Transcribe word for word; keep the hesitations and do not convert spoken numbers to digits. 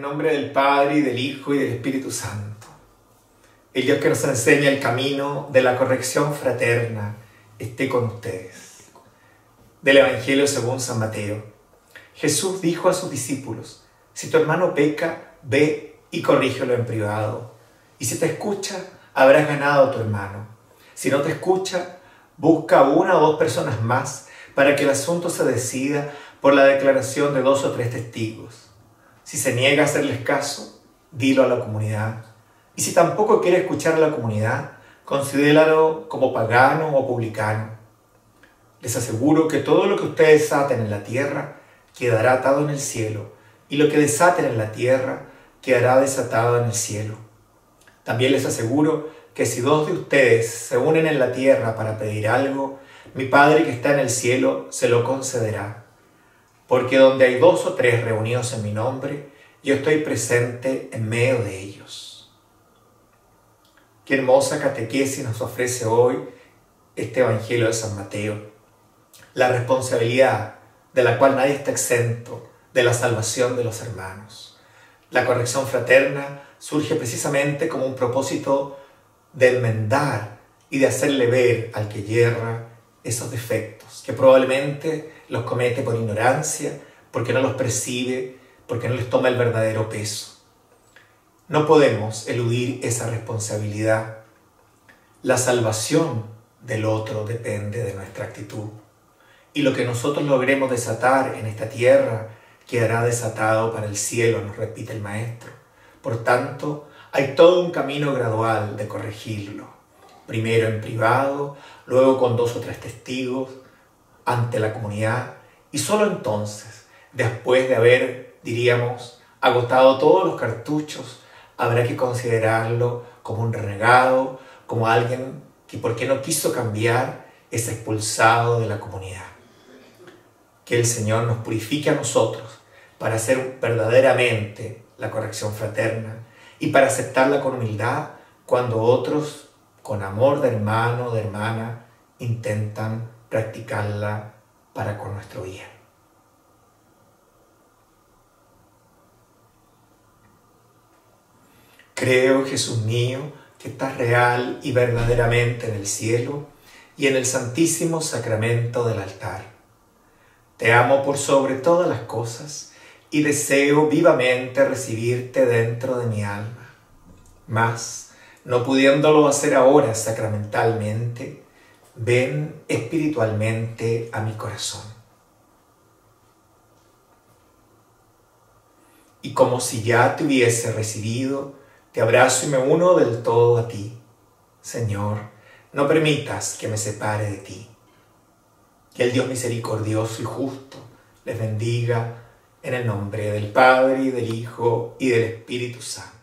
nombre del Padre, y del Hijo, y del Espíritu Santo. El Dios que nos enseña el camino de la corrección fraterna esté con ustedes. Del Evangelio según San Mateo. Jesús dijo a sus discípulos: si tu hermano peca, ve y corrígelo en privado. Y si te escucha, habrás ganado a tu hermano. Si no te escucha, busca a una o dos personas más para que el asunto se decida por la declaración de dos o tres testigos. Si se niega a hacerles caso, dilo a la comunidad. Y si tampoco quiere escuchar a la comunidad, considéralo como pagano o publicano. Les aseguro que todo lo que ustedes aten en la tierra quedará atado en el cielo, y lo que desaten en la tierra quedará desatado en el cielo. También les aseguro que si dos de ustedes se unen en la tierra para pedir algo, mi Padre que está en el cielo se lo concederá. Porque donde hay dos o tres reunidos en mi nombre, yo estoy presente en medio de ellos. Qué hermosa catequesis nos ofrece hoy este Evangelio de San Mateo. La responsabilidad de la cual nadie está exento de la salvación de los hermanos. La corrección fraterna surge precisamente como un propósito de enmendar y de hacerle ver al que yerra esos defectos, que probablemente los comete por ignorancia, porque no los percibe, porque no les toma el verdadero peso. No podemos eludir esa responsabilidad. La salvación del otro depende de nuestra actitud. Y lo que nosotros logremos desatar en esta tierra quedará desatado para el cielo, nos repite el Maestro. Por tanto, hay todo un camino gradual de corregirlo. Primero en privado, luego con dos o tres testigos, ante la comunidad, y solo entonces, después de haber, diríamos, agotado todos los cartuchos, habrá que considerarlo como un renegado, como alguien que porque no quiso cambiar es expulsado de la comunidad. Que el Señor nos purifique a nosotros para hacer verdaderamente la corrección fraterna y para aceptarla con humildad cuando otros, con amor de hermano, de hermana, intentan practicarla para con nuestro bien. Creo, Jesús mío, que estás real y verdaderamente en el cielo y en el santísimo sacramento del altar. Te amo por sobre todas las cosas y deseo vivamente recibirte dentro de mi alma. Mas, no pudiéndolo hacer ahora sacramentalmente, ven espiritualmente a mi corazón. Y como si ya te hubiese recibido, te abrazo y me uno del todo a ti. Señor, no permitas que me separe de ti. Que el Dios misericordioso y justo les bendiga en el nombre del Padre, y del Hijo, y del Espíritu Santo.